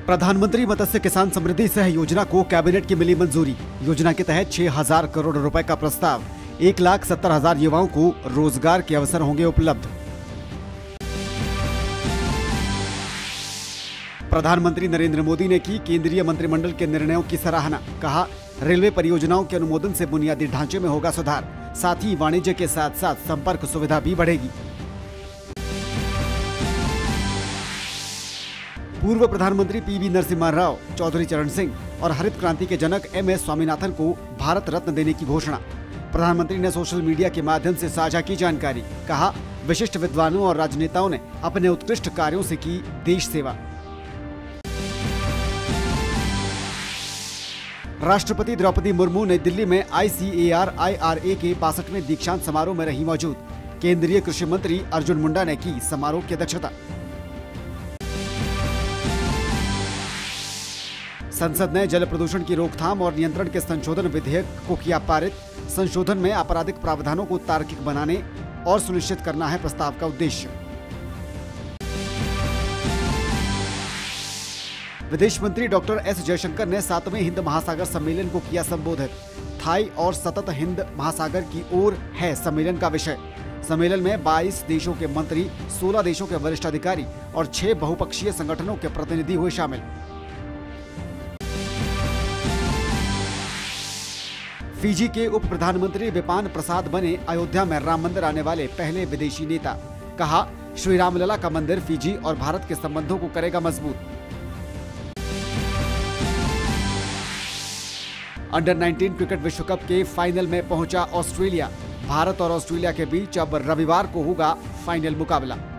प्रधानमंत्री मत्स्य किसान समृद्धि सह योजना को कैबिनेट की मिली मंजूरी। योजना के तहत 6,000 करोड़ रुपए का प्रस्ताव। 1,70,000 युवाओं को रोजगार के अवसर होंगे उपलब्ध। प्रधानमंत्री नरेंद्र मोदी ने की केंद्रीय मंत्रिमंडल के निर्णयों की सराहना। कहा, रेलवे परियोजनाओं के अनुमोदन से बुनियादी ढांचे में होगा सुधार, साथ ही वाणिज्य के साथ साथ संपर्क सुविधा भी बढ़ेगी। पूर्व प्रधानमंत्री पीवी नरसिम्हा राव, चौधरी चरण सिंह और हरित क्रांति के जनक एमएस स्वामीनाथन को भारत रत्न देने की घोषणा। प्रधानमंत्री ने सोशल मीडिया के माध्यम से साझा की जानकारी। कहा, विशिष्ट विद्वानों और राजनेताओं ने अपने उत्कृष्ट कार्यों से की देश सेवा। राष्ट्रपति द्रौपदी मुर्मू नई दिल्ली में ICAR-IRA के 62वें दीक्षांत समारोह में रही मौजूद। केंद्रीय कृषि मंत्री अर्जुन मुंडा ने की समारोह की अध्यक्षता। संसद ने जल प्रदूषण की रोकथाम और नियंत्रण के संशोधन विधेयक को किया पारित। संशोधन में आपराधिक प्रावधानों को तार्किक बनाने और सुनिश्चित करना है प्रस्ताव का उद्देश्य। विदेश मंत्री डॉक्टर एस जयशंकर ने 7वें हिंद महासागर सम्मेलन को किया संबोधित। थाई और सतत हिंद महासागर की ओर है सम्मेलन का विषय। सम्मेलन में 22 देशों के मंत्री, 16 देशों के वरिष्ठ अधिकारी और 6 बहुपक्षीय संगठनों के प्रतिनिधि हुए शामिल। फिजी के उप प्रधानमंत्री विपान प्रसाद बने अयोध्या में राम मंदिर आने वाले पहले विदेशी नेता। कहा, श्री रामलला का मंदिर फिजी और भारत के संबंधों को करेगा मजबूत। अंडर 19 क्रिकेट विश्व कप के फाइनल में पहुंचा ऑस्ट्रेलिया। भारत और ऑस्ट्रेलिया के बीच अब रविवार को होगा फाइनल मुकाबला।